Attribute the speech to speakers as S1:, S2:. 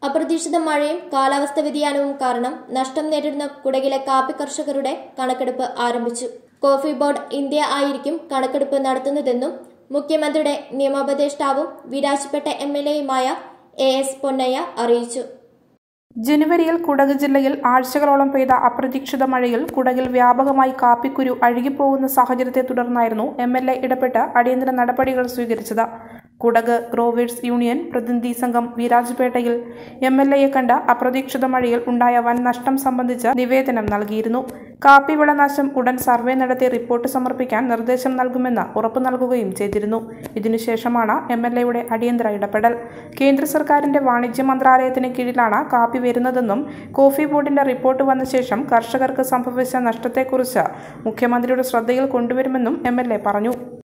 S1: അപ്രതീക്ഷിത മഴയും കാലാവസ്ഥാ വ്യതിയാനവും കാരണം നഷ്ടം നേരിടുന്ന കുടകിലെ കാപ്പി കർഷകരുടെ കണക്കെടുപ്പ് ആരംഭിച്ചു. കോഫി ബോർഡ് ഇന്ത്യ ആയിരിക്കും കണക്കെടുപ്പ് നടത്തുന്നതെന്നും മുഖ്യമന്ത്രിയുടെ നിയമോപദേഷ്ടാവും വിരാജ്പേട്ട MLAയുമായ AS പൊന്നയ്യ അറിയിച്ചു.
S2: ജനുവരിയിൽ കുടക് ജില്ലയിൽ ആഴ്ചകളോളം പെയ്ത അപ്രതീക്ഷിത മഴയിൽ കുടകിൽ വ്യാപകമായി കാപ്പിക്കുരു അഴുകിപ്പോകുന്ന സാഹചര്യത്തെ തുടർന്നായിരുന്നു MLA ഇടപെട്ട് അടിയന്തര നടപടികൾ സ്വീകരിച്ചത്. കുടക് ഗ്രോവേഴ്സ് യൂണിയൻ പ്രതിനിധി സംഘം വിരാജ്പേട്ടയിൽ MLAയെ കണ്ട് അപ്രതീക്ഷിത മഴയിൽ ഉണ്ടായ വൻ നഷ്ടം സംബന്ധിച്ച് നിവേദനം നൽകിയിരുന്നു. കാപ്പി വിളനാശം ഉടൻ സർവേ നടത്തി റിപ്പോർട്ട് സമർപ്പിക്കാൻ നിർദ്ദേശം നൽകുമെന്ന് ഉറപ്പു നൽകുകയും ചെയ്തിരുന്നു. ഇതിനുശേഷമാണ് MLAയുടെ അടിയന്തര ഇടപെടൽ. കേന്ദ്ര സർക്കാരിന്റെ വാണിജ്യ മന്ത്രാലയത്തിന് കീഴിലാണ് കാപ്പി വരുന്നതെന്നും കോഫി ബോർഡിന്റെ റിപ്പോർട്ട് വന്ന ശേഷം കർഷകർക്ക് സംഭവിച്ച നഷ്ടത്തെക്കുറിച്ച് മുഖ്യമന്ത്രിയുടെ ശ്രദ്ധയിൽ കൊണ്ടുവരുമെന്നും MLA പറഞ്ഞു.